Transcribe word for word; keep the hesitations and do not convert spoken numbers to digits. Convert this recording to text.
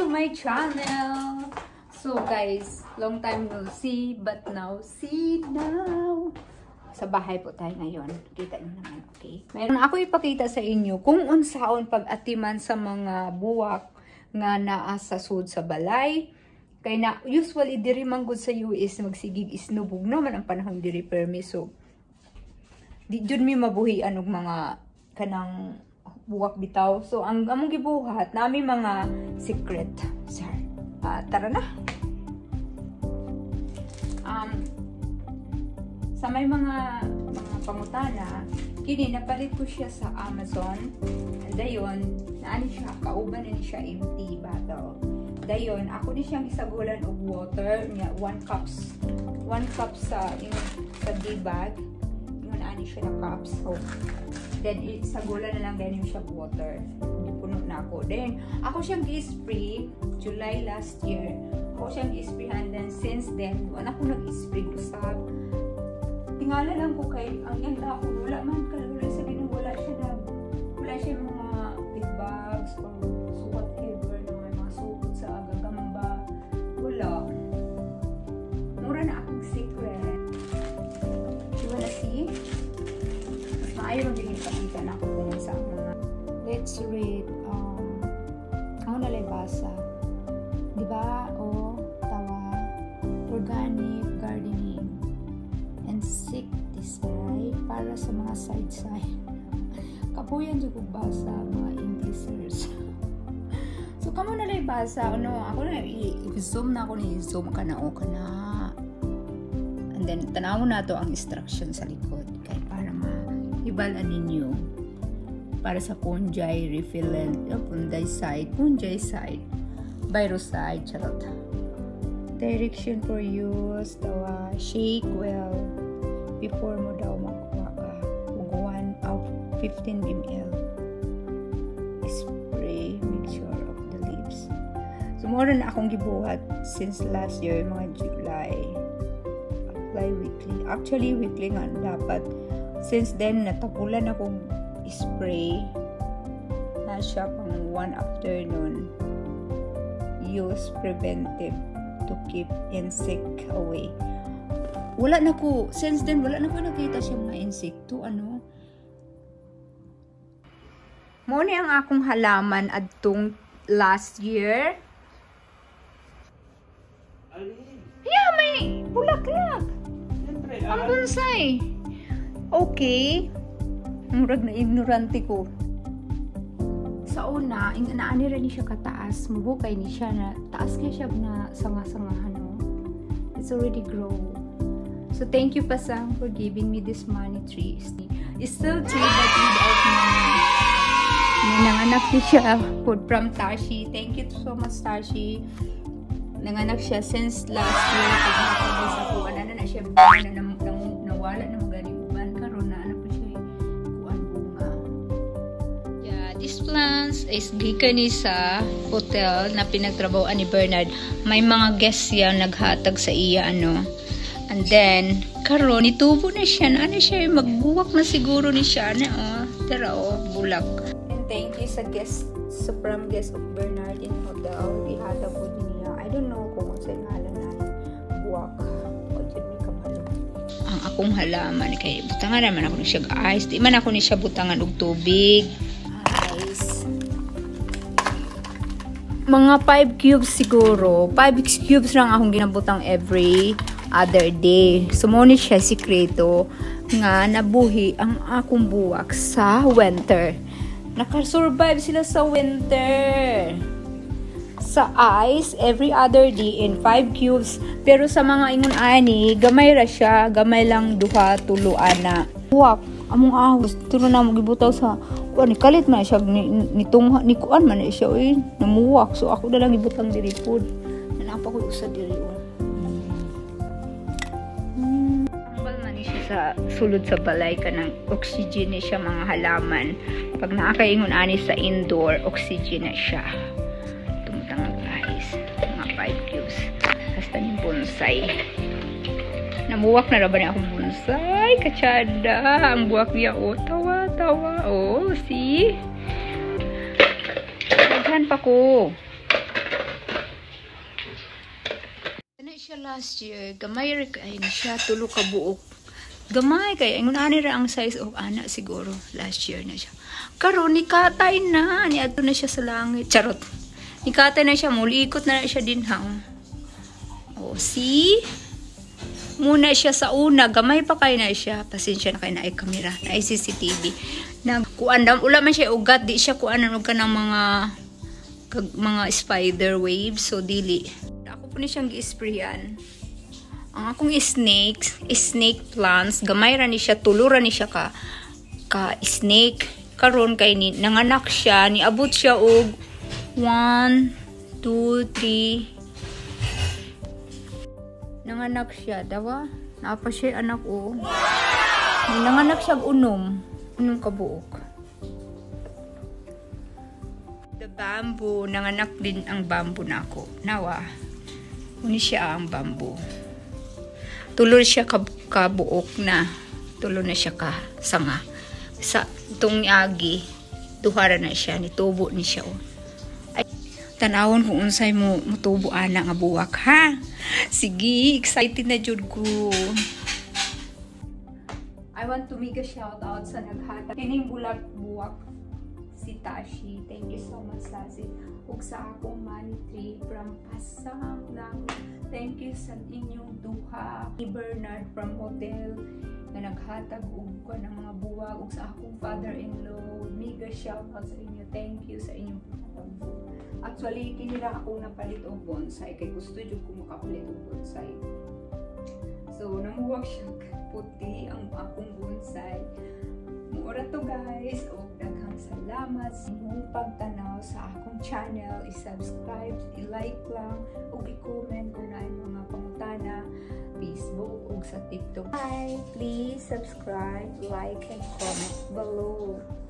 to my channel. So guys, long time no see, but now see now. Sa bahay po tayo ngayon. Kita niyo naman, okay? Mayroon ako ipakita sa inyo kung unsaon pag-atiman sa mga buwak nga naa sa sud sa balay. Kaya na, usually, diri man gud sa U S, magsigig isnubog naman ang panahon diri permiso. Di jud mi mabuhian og mga kanang buwak bitaw. So, ang among gibuhat, nami mga secret. Sir, uh, tara na. Um, sa may mga mga pangutana, kini napalit ko siya sa Amazon. And dayon, naani siya, kauban na ni siya empty bottle. Dayon, ako ni siyang isagulan og water, niya one cups, one cup sa yung sa D-bag. Yung naani siya na cups. So, then isagulan na lang din siya water. Puno na ako. Then, ako siyang gi-spray July last year. Ako siyang gi-sprayhan. Then, since then, wala ko nag-spray usap. Tingala lang ko kay ang yung dahon, wala man kalula sa ganun, wala siya na, wala siya mga big bags or so whatever na may mga sukot sa gagamba. Wala. Mura na akong secret. You wanna see? Mas maayo din ipakita na ako kung saan mga. Let's read. Um, ako nalang basa. Diba? O, tawa. Organic gardening. Insecticide para sa mga side-side. Kapuyan dyan kong basa, mga Englishers. So, kamo na lang basa. Ano, ako na, i-zoom na ako ni zoom ka na o ka na. And then, tanaw na to ang instruction sa likod. Kaya para ma-ibalan ninyo. Para sa fungi, repellent, uh, fungicide, fungicide, viruside, charot. Direction for use, tawa, shake well before mo daw magkuha ka. one of fifteen milliliters. Spray mixture of the leaves. So, more na akong gibuhat since last year, mga July. Apply weekly. Actually, weekly nga dapat. Since then, natapulan akong spray na siya pang one afternoon. Use preventive to keep insect away. Wala na ko, since then, wala na ko nakita siya mga insekto, ano. Muna ang akong halaman adtong last year. Yeah, may bulaklak. Ang bonsai. Okay. Murag na ignorante ko. Sa una, inaani rin siya kataas. Mubukay ni siya na taas kaya siya na sanga-sangahan. No? It's already grow. So, thank you, Pasang, for giving me this money tree. It's still tree, but without money. Nanganak niya siya. Food from Tashi. Thank you so much, Tashi. Nanganak siya since last year. Pag nakabay sa kuwan, ano na siya, na, na, na, nawala na magaling uban. Karoon na, ano po siya, kuwan bunga. Yeah, these plants is gikan ni sa hotel na pinagtrabahoan ni Bernard. May mga guests yan naghatag sa iya, ano. And then, karon itubo na siya. Na, ano siya, magbuwak na siguro ni siya. Na, oh, tara, oh, bulak. And thank you sa guest, supreme guest of Bernard in hotel. Ihata po niya. I don't know kung sa ngalan na buwak. O, dyan may kabalo. Ang akong halaman, kaya butangan naman ako ni siya ice. Di man ako ni siya butangan og tubig. Ice. Mga five cubes siguro. five cubes lang akong ginabutang every other day. Sumuni siya sikreto nga nabuhi ang akong buwak sa winter. Nakasurvive sila sa winter. Sa ice, every other day in five cubes. Pero sa mga ingon ani, gamay ra siya. Gamay lang duha, tuluan na. Buwak, among ahos. Turo na magibutaw sa kuan, kalit man siya. Nitong, ni kuan man siya. Uy, namuwak. So ako na lang ibutang diri po. Nanapa ko sa diri. Sa sulod sa balay ka ng oxygen na siya mga halaman. Pag nakakaingon ani sa indoor, oxygen na siya. Tumutang guys. Mga five cubes. Hasta yung bonsai. Namuwak na raban akong bonsai. Katsada. Ang buwak niya. Oh, tawa, tawa. Oh, see? Naghan pa ko. last year, gamay rin kayo na siya, tulo ka buok. Gamay kayo, ingon ani ra ang size of anak siguro, last year na siya. Karon ni katay na, ni ato na siya sa langit. Charot. Ni katay na siya, mulikot na, na siya din ha. O, see? Muna siya sa una, gamay pa kayo na siya. Pasensya na kayo na ay kamera, na ay C C T V. Na, kuan dam, ula man siya ugat, di siya kuanan og ka ng mga kag, mga spider waves, so dili. Ako po ni siyang gi-sprayan. Ang akong snakes, snake plants, gamay ra ni siya, tulo ra ni siya ka ka snake. Karon kay ni nanganak siya, niabot siya og one, two, three. Nanganak siya, dawa. Naapa siya anak o. Wow! Nanganak siya unom. Unom kabuok. The bamboo, nanganak din ang bamboo na ako. Nawa. Uni siya ang bamboo. Tulo siya kab kabuok na. Tulo na siya ka sanga. Sa itong agi, duhara na siya. Nitubo ni siya o. Ay, tanawon kung unsay mo mutubo ana nga buwak ha. Sige, excited na jud ko. I want to make a shout out sa naghatag kining bulak buwak si Tashi. Thank you so much, Tashi. Ug sa akong money tree from Pasang lang. Thank you sa inyong duha. Ni Bernard from hotel na naghatag og ko ng mga buwak ug sa akong father-in-law. Mega shout out sa inyo. Thank you sa inyong paghatag. Actually, kinira ako napalit og bonsai kay gusto jud ko makapalit og bonsai. So, namuwag siya puti ang akong bonsai. Muora to guys, o daghang salamat sa inyong pagtanaw sa akong channel. I-subscribe, i-like lang, o i-comment kung na mga pangutana, Facebook o sa TikTok. Hi! Please subscribe, like, and comment below.